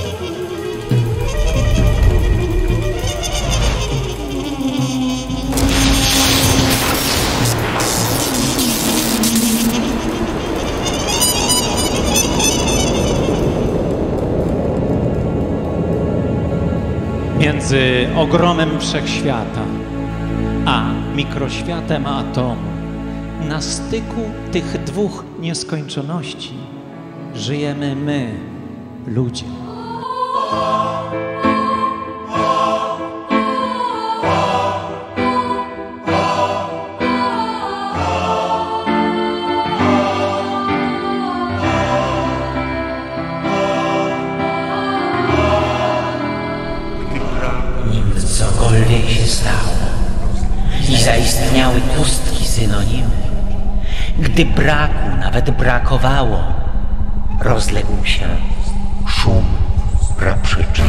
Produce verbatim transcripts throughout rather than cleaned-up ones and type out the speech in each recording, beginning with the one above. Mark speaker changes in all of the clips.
Speaker 1: Między ogromem wszechświata a mikroświatem atomu, na styku tych dwóch nieskończoności, żyjemy my, ludzie.
Speaker 2: Cokolwiek się stało i zaistniały pustki synonimy, gdy braku nawet brakowało, rozległ się szum praprzyczyn.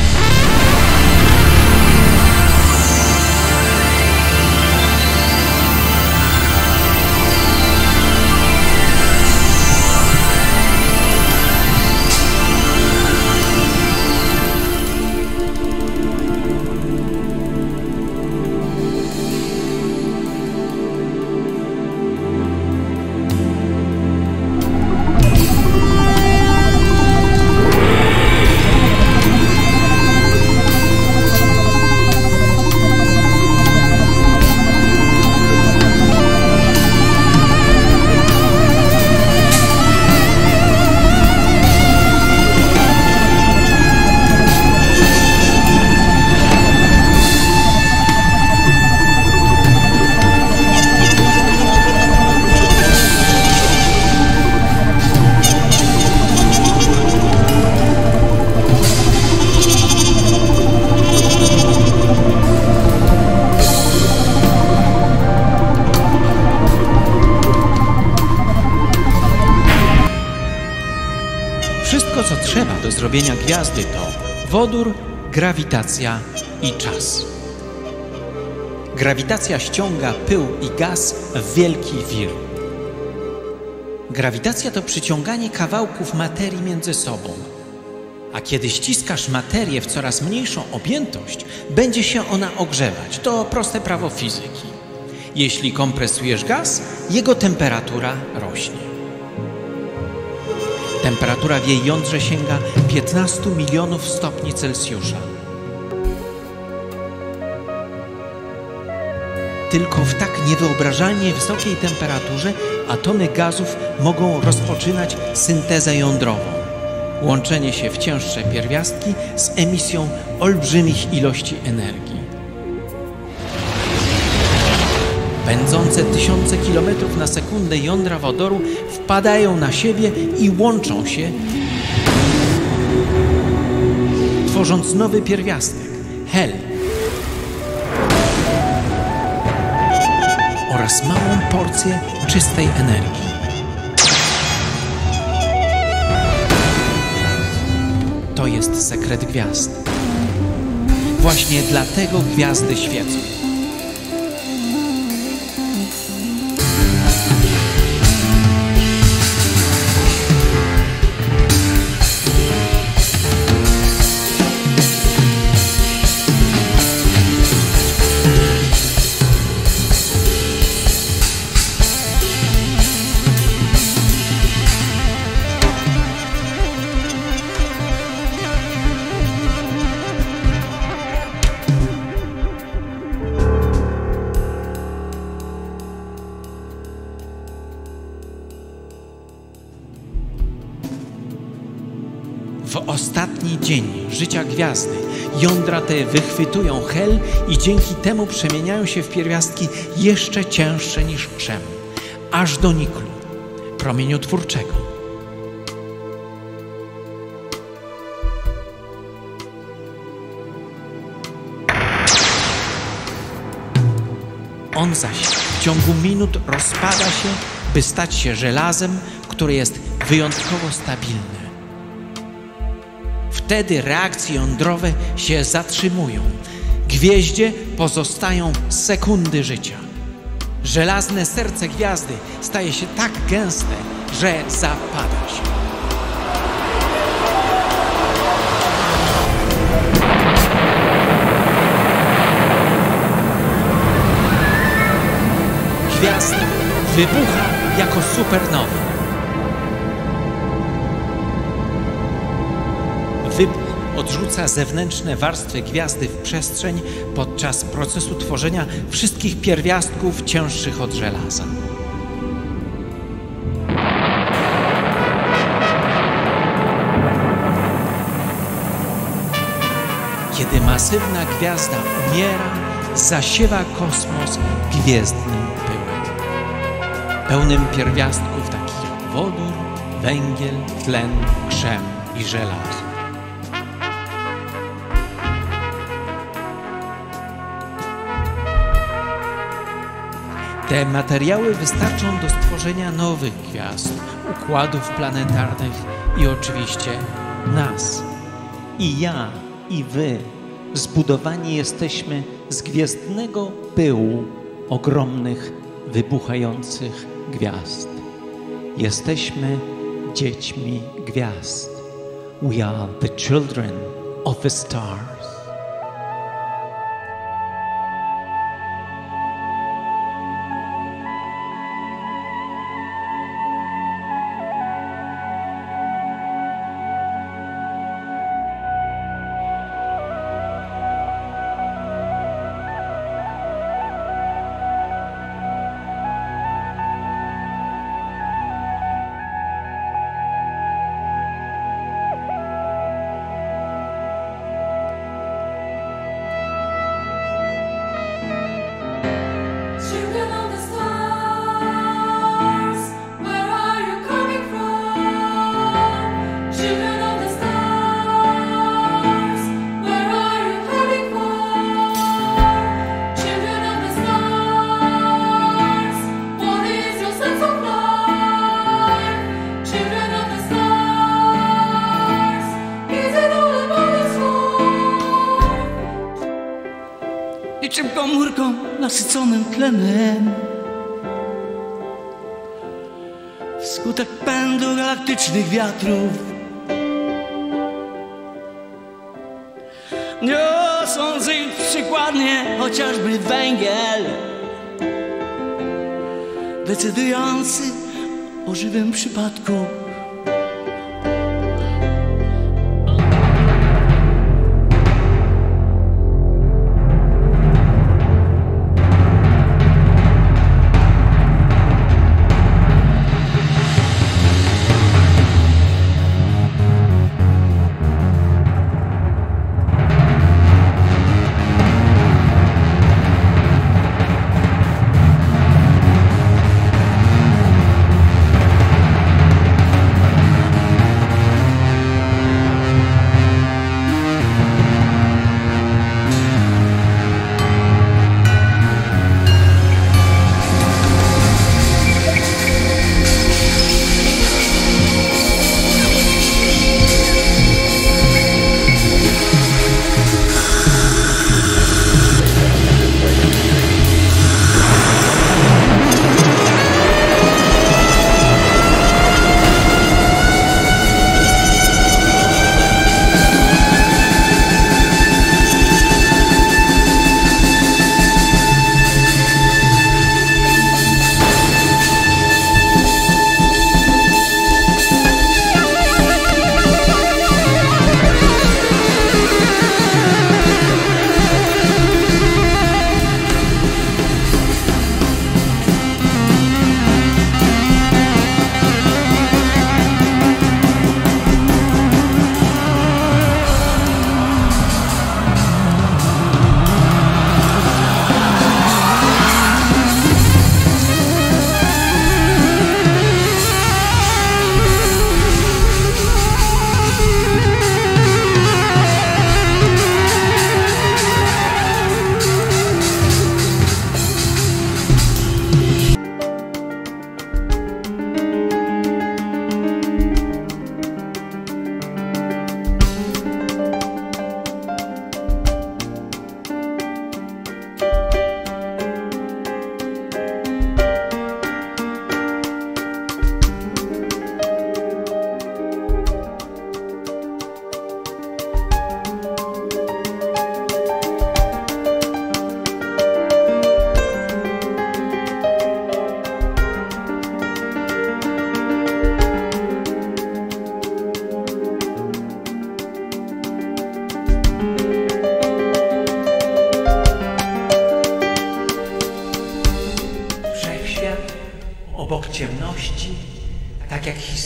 Speaker 1: Wszystko, co trzeba do zrobienia gwiazdy, to wodór, grawitacja i czas. Grawitacja ściąga pył i gaz w wielki wir. Grawitacja to przyciąganie kawałków materii między sobą. A kiedy ściskasz materię w coraz mniejszą objętość, będzie się ona ogrzewać. To proste prawo fizyki. Jeśli kompresujesz gaz, jego temperatura rośnie. Temperatura w jej jądrze sięga piętnaście milionów stopni Celsjusza. Tylko w tak niewyobrażalnie wysokiej temperaturze atomy gazów mogą rozpoczynać syntezę jądrową, łączenie się w cięższe pierwiastki z emisją olbrzymich ilości energii. Pędzące tysiące kilometrów na sekundę jądra wodoru wpadają na siebie i łączą się, tworząc nowy pierwiastek, hel, oraz małą porcję czystej energii. To jest sekret gwiazd. Właśnie dlatego gwiazdy świecą. W ostatni dzień życia gwiazdy jądra te wychwytują hel i dzięki temu przemieniają się w pierwiastki jeszcze cięższe niż krzem, aż do niklu, promieniotwórczego. On zaś w ciągu minut rozpada się, by stać się żelazem, które jest wyjątkowo stabilne. Wtedy reakcje jądrowe się zatrzymują. Gwieździe pozostają sekundy życia. Żelazne serce gwiazdy staje się tak gęste, że zapada się. wybucha jako supernowa. Wybuch odrzuca zewnętrzne warstwy gwiazdy w przestrzeń podczas procesu tworzenia wszystkich pierwiastków cięższych od żelaza. Kiedy masywna gwiazda umiera, zasiewa kosmos gwiezdnym pyłem, pełnym pierwiastków takich jak wodór, węgiel, tlen, krzem i żelazo. Te materiały wystarczą do stworzenia nowych gwiazd, układów planetarnych i oczywiście nas. I ja, i wy zbudowani jesteśmy z gwiezdnego pyłu ogromnych, wybuchających gwiazd. Jesteśmy dziećmi gwiazd. We are the children of the stars.
Speaker 3: Niczym komórką nasyconym tlenem, wskutek pędu galaktycznych wiatrów niosący przykładnie chociażby węgiel, decydujący o żywym przypadku.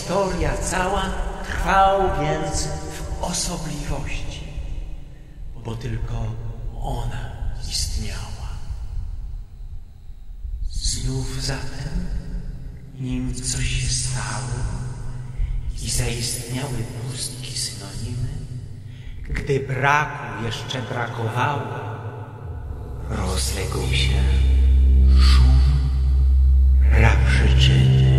Speaker 1: historia cała trwał więc w osobliwości, bo tylko ona istniała. Znów zatem, nim coś się stało i zaistniały pustki synonimy, gdy braku jeszcze brakowało, rozległ się szum praprzyczyny.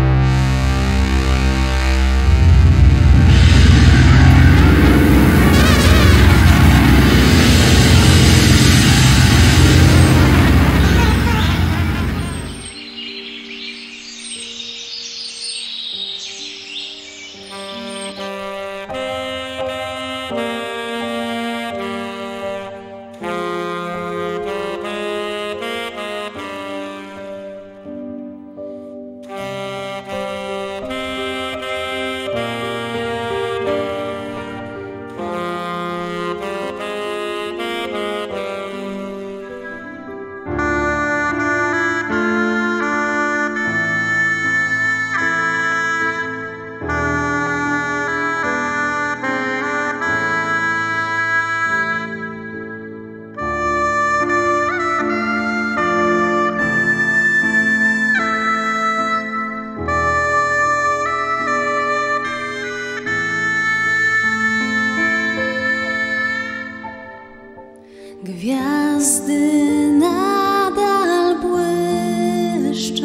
Speaker 4: Gwiazdy nadal błyszczą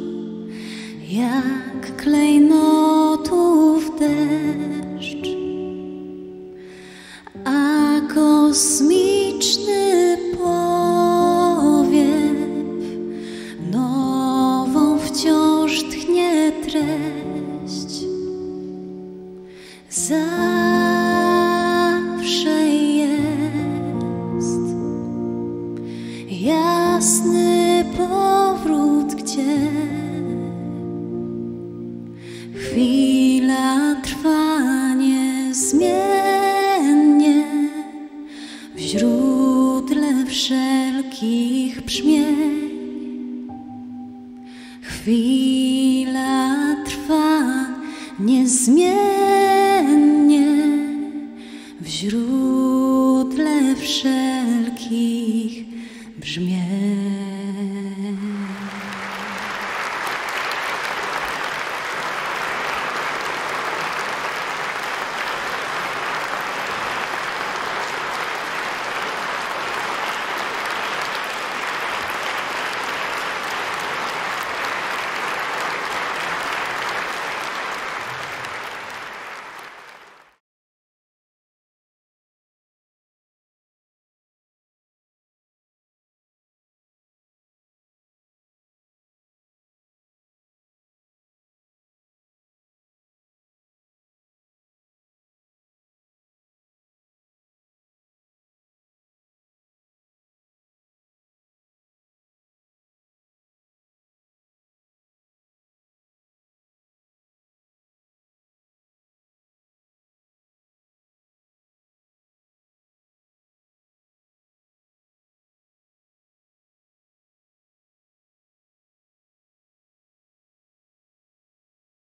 Speaker 4: jak klejnotów deszcz, a kosmiczny powiew nową wciąż tchnie treść. Zawsze jest jasny powrót, gdzie chwila trwa niezmiennie w źródle wszelkich brzmień. Chwila trwa niezmiennie w źródle wszelkich